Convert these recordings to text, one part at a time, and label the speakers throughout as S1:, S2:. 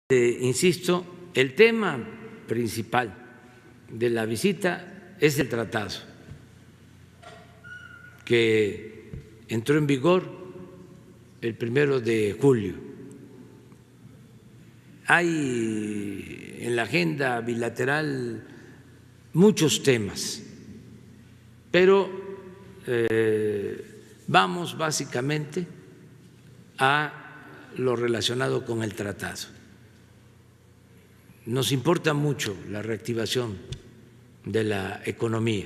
S1: Insisto, el tema principal de la visita es el tratado que entró en vigor el 1 de julio. Hay en la agenda bilateral muchos temas, pero vamos básicamente a lo relacionado con el tratado. Nos importa mucho la reactivación de la economía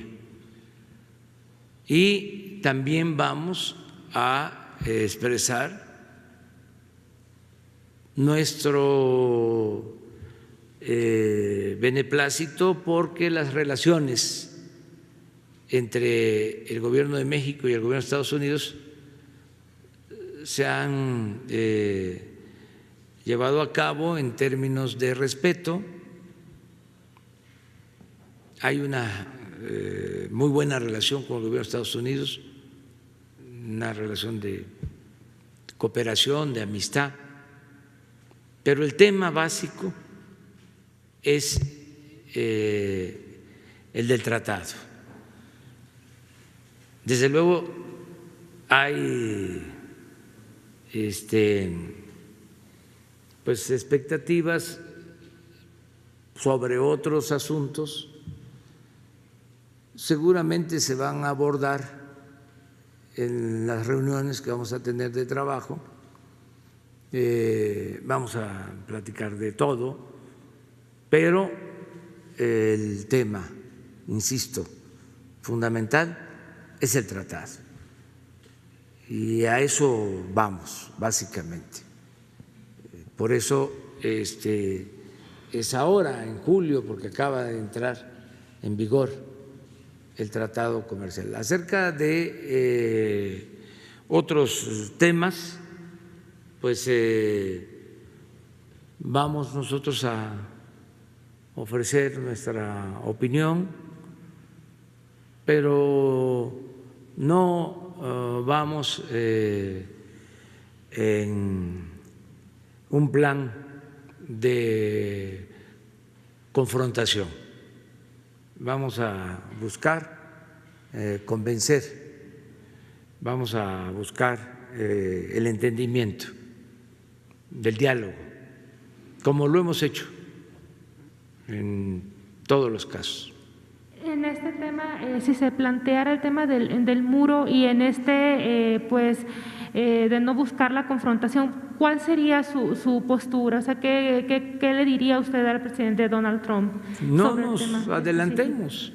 S1: y también vamos a expresar nuestro beneplácito porque las relaciones entre el Gobierno de México y el Gobierno de Estados Unidos se han llevado a cabo en términos de respeto. Hay una muy buena relación con el Gobierno de Estados Unidos, una relación de cooperación, de amistad, pero el tema básico es el del tratado. Desde luego hay pues expectativas sobre otros asuntos, seguramente se van a abordar en las reuniones que vamos a tener de trabajo, vamos a platicar de todo, pero el tema, insisto, fundamental es el tratado y a eso vamos básicamente. Por eso es ahora, en julio, porque acaba de entrar en vigor el tratado comercial. Acerca de otros temas, pues vamos nosotros a ofrecer nuestra opinión, pero no vamos en un plan de confrontación. Vamos a buscar convencer, vamos a buscar el entendimiento del diálogo, como lo hemos hecho en todos los casos.
S2: En este tema, si se planteara el tema del muro y en de no buscar la confrontación, ¿cuál sería su postura? O sea, ¿qué le diría usted al presidente Donald Trump?
S1: No nos adelantemos.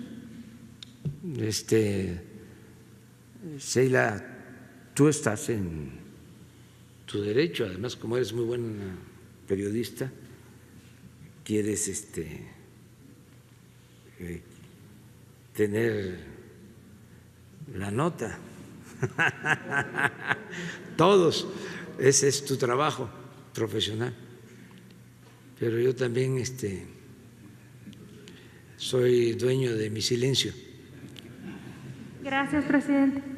S1: Sheila, tú estás en tu derecho, además como eres muy buena periodista, quieres tener la nota. Todos, ese es tu trabajo profesional, pero yo también soy dueño de mi silencio.
S2: Gracias, presidente.